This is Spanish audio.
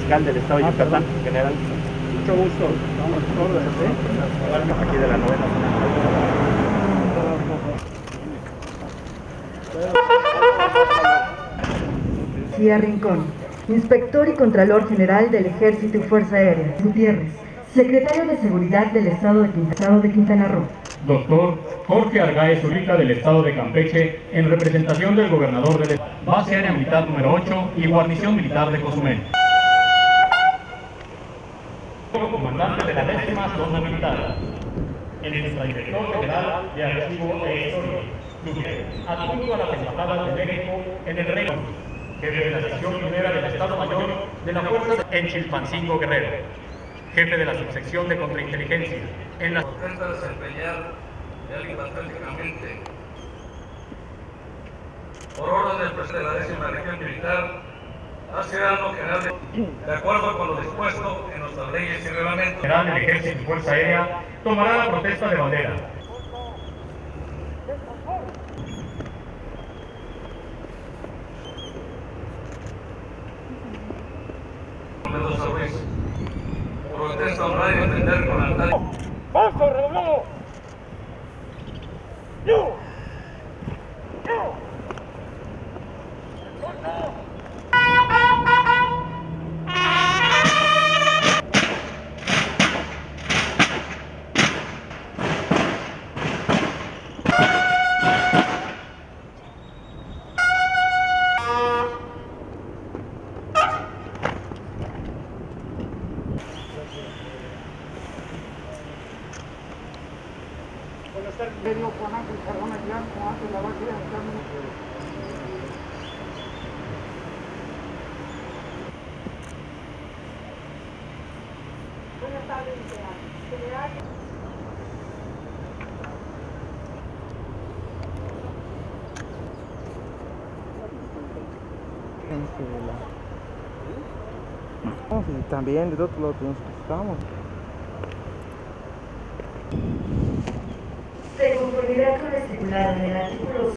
fiscal del estado de Yucatán, general. Mucho gusto. Vamos a órdenes, Aquí de la novena García Rincón, Inspector y Contralor General del Ejército y Fuerza Aérea. Gutiérrez, Secretario de Seguridad del Estado de Quintana Roo. Doctor Jorge Argaez Zurita del Estado de Campeche, en representación del Gobernador de la Base Aérea Militar número 8 y Guarnición Militar de Cozumel. Comandante de la 10ª Zona Militar. El Inspector General de Archivo e Historia. Adjunto a las embajadas de México en el Reino Unido. Jefe de la sección primera del Estado Mayor de la Fuerza en Chilpancingo, Guerrero. Jefe de la subsección de contrainteligencia en la intenta desempeñar estratégicamente por orden del presidente de la 10ª Región Militar hace algo general de acuerdo con lo dispuesto en nuestras leyes y reglamentos. General del Ejército y Fuerza Aérea tomará la protesta de bandera. Protesta honrar y defender con altar. ¡Paso, redoblado! ¡Yo! Buenas tardes, medio Juan Ángel Cardona Blanco, antes la base de Buenas tardes, general. También del otro lado tenemos que estamos. De conformidad con lo estipulado en el artículo